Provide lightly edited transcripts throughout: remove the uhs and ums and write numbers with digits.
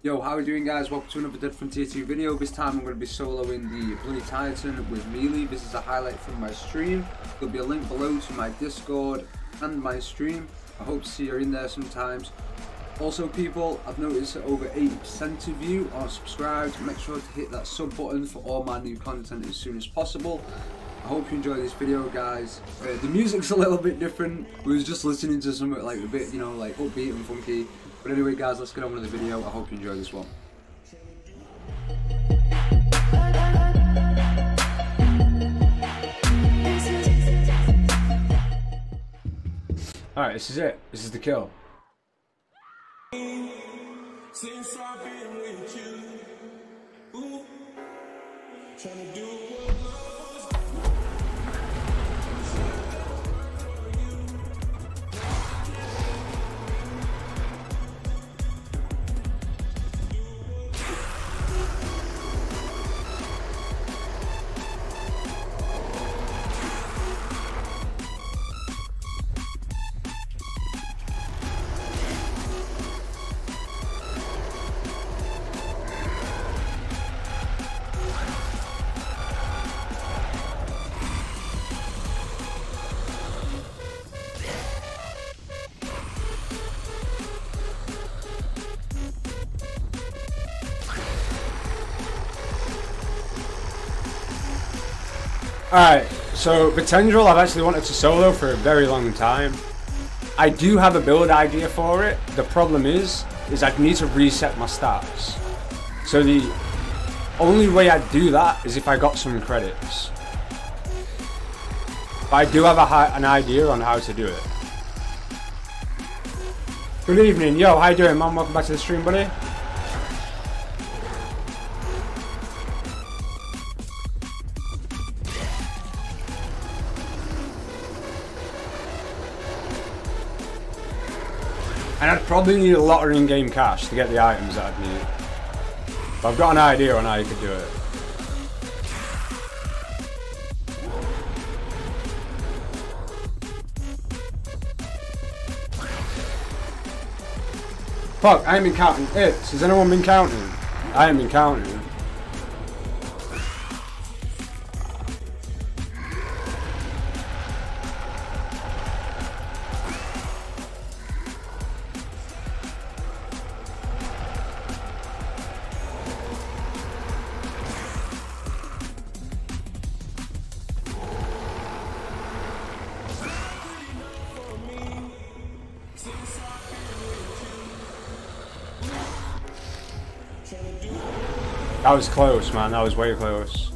Yo, how are we doing, guys? Welcome to another Dead Frontier 2 video. This time I'm going to be soloing the Bloody Titan with Melee. This is a highlight from my stream. There'll be a link below to my Discord and my stream. I hope to see you in there sometimes. Also, people, I've noticed that over 80% of you are subscribed. Make sure to hit that sub button for all my new content as soon as possible. I hope you enjoy this video, guys. The music's a little bit different. We was just listening to something like a bit, like upbeat and funky. But anyway, guys, let's get on with the video. I hope you enjoy this one. Alright, this is it. This is the kill. Since I've been with you, trying to do Alright, so the Tendril I've actually wanted to solo for a very long time. I do have a build idea for it. The problem is I'd need to reset my stats. So the only way I'd do that is if I got some credits. But I do have an idea on how to do it. Good evening, yo, how you doing, man? Welcome back to the stream, buddy. And I'd probably need a lot of in-game cash to get the items that I'd need. But I've got an idea on how you could do it. Fuck, I ain't been counting hits. Has anyone been counting? I ain't been counting. That was close, man. That was way close.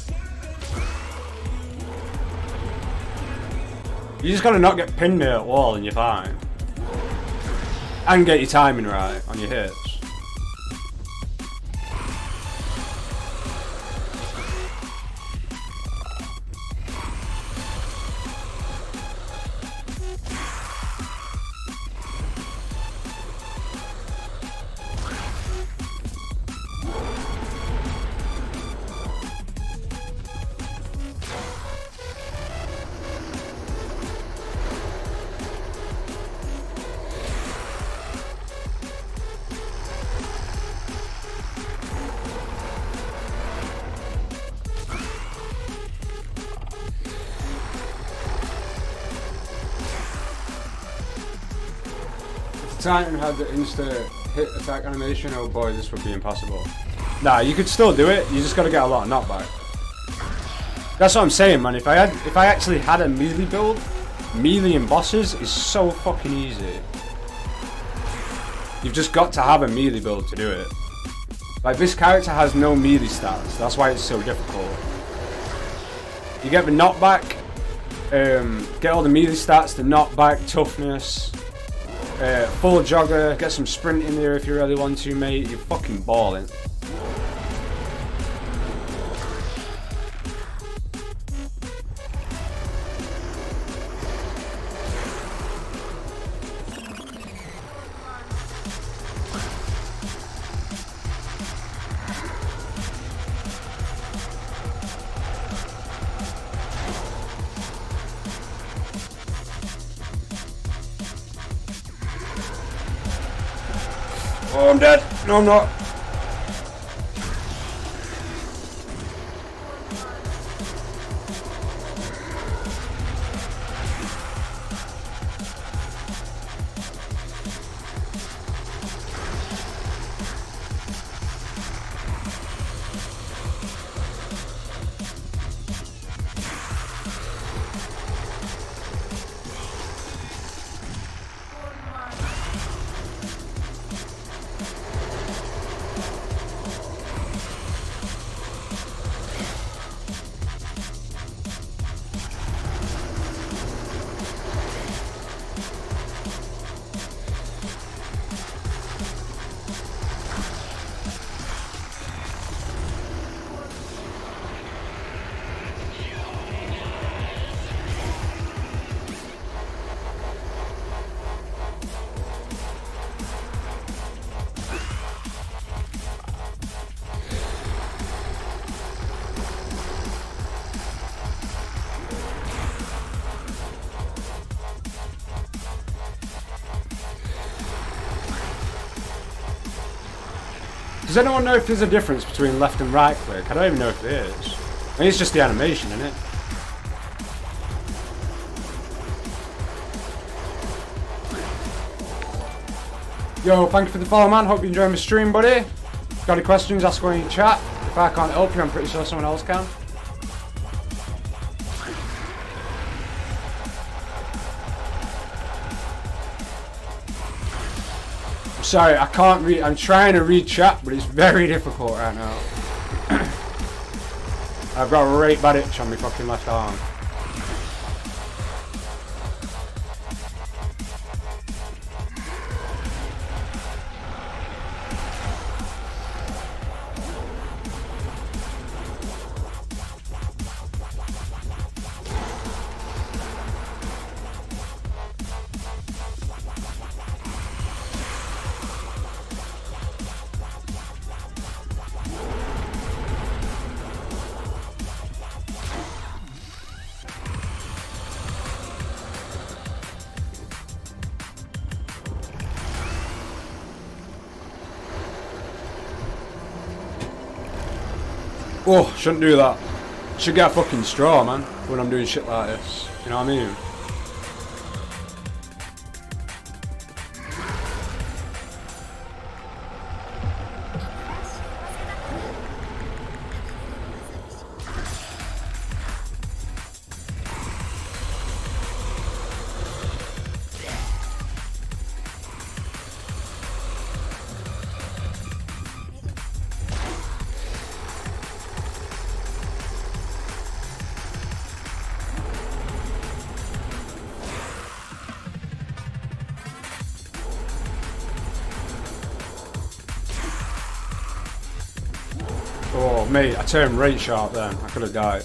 You just gotta not get pinned near that wall and you're fine. And get your timing right on your hits. Titan had the insta hit attack animation, oh boy, this would be impossible. Nah, you could still do it, you just gotta get a lot of knockback. That's what I'm saying, man. If I actually had a melee build, melee in bosses is so fucking easy. You've just got to have a melee build to do it. Like, this character has no melee stats, that's why it's so difficult. You get the knockback, get all the melee stats, the knockback, toughness, full jogger, get some sprint in there if you really want to, mate. You're fucking balling. Oh, I'm dead. No, I'm not. Does anyone know if there's a difference between left and right click? I don't even know if there is. I mean, it's just the animation, isn't it? Yo, thank you for the follow, man. Hope you enjoy my stream, buddy. Got any questions, ask one in your chat. If I can't help you, I'm pretty sure someone else can. I'm sorry, I can't read. I'm trying to read chat, but it's very difficult right now. I've got a right bad itch on my fucking left arm. Oh, shouldn't do that. Should get a fucking straw, man, when I'm doing shit like this. You know what I mean? Oh, mate, I turned right sharp then. I could have died.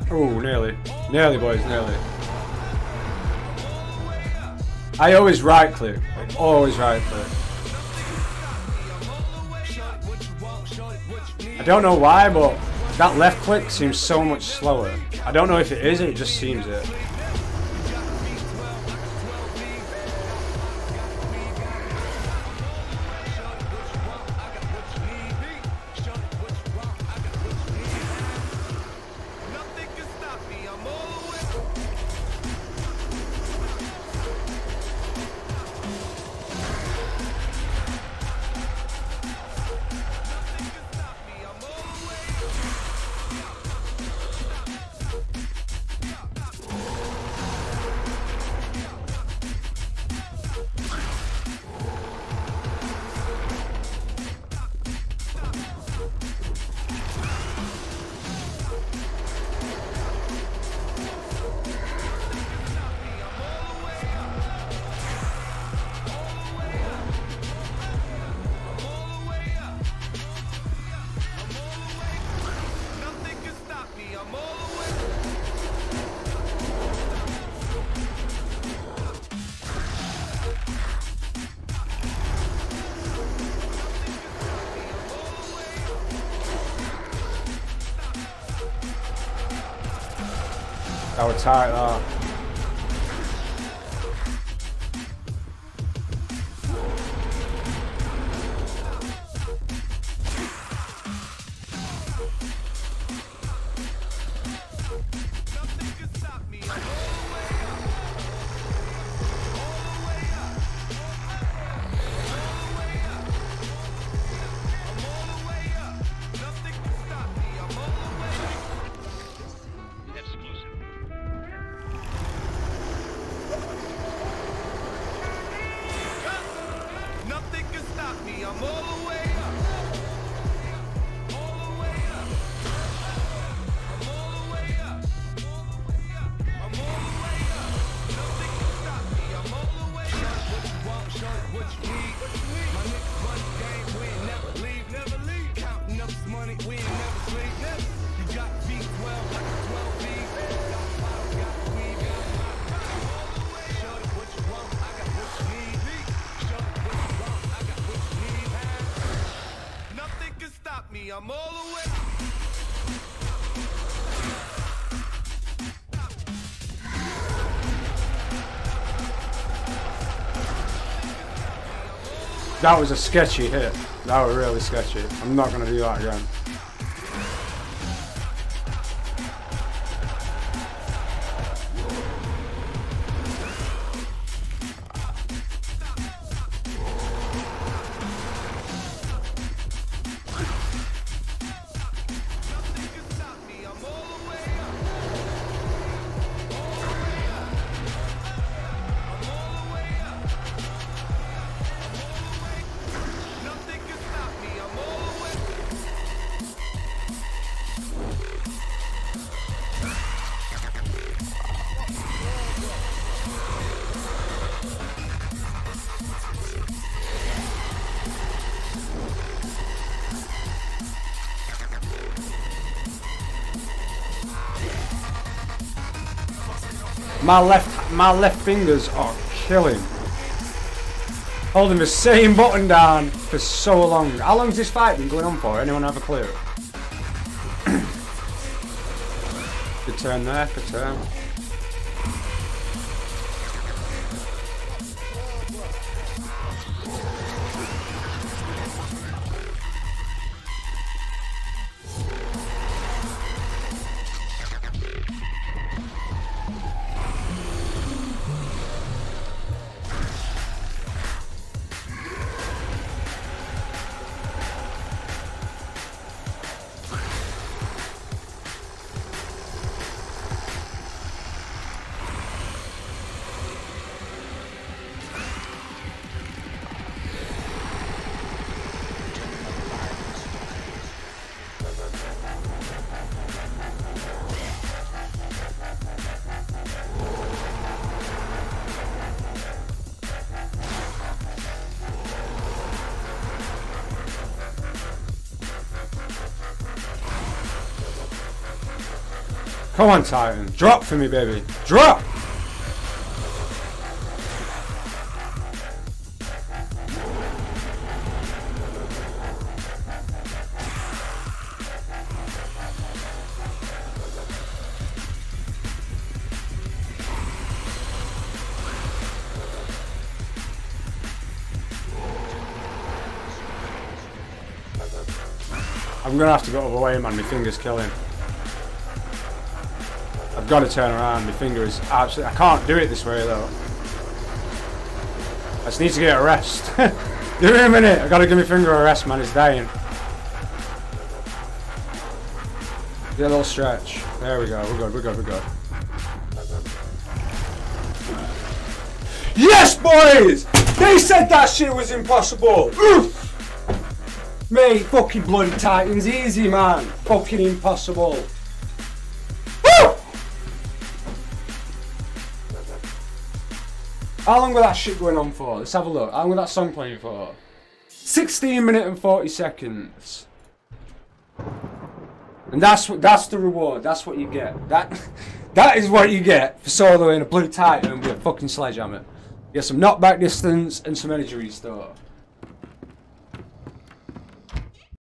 Oh, nearly. Nearly, boys, nearly. I always right click. Always right click. I don't know why, but that left click seems so much slower. I don't know if it is, it just seems it. That was tight, that. I'm all the way. That was a sketchy hit. That was really sketchy. I'm not going to do that again. My left fingers are killing. Holding the same button down for so long. How long's this fight been going on for? Anyone have a clue? Good turn there, good turn. Come on, Titan. Drop for me, baby. Drop! I'm gonna have to go the other way, man. My finger's killing. I've got to turn around. My finger is absolutely... I can't do it this way, though. I just need to get a rest. Give me a minute. I've got to give my finger a rest, man. It's dying. Get a little stretch. There we go. We're good. We're good. We're good. Yes, boys! They said that shit was impossible. Oof! Mate, fucking bloody Titans, easy, man. Fucking impossible. Woo! How long was that shit going on for? Let's have a look. How long was that song playing for? 16 minutes and 40 seconds. And that's the reward. That's what you get. That is what you get for soloing a bloody Titan with a fucking sledgehammer. You get some knockback distance and some energy restore.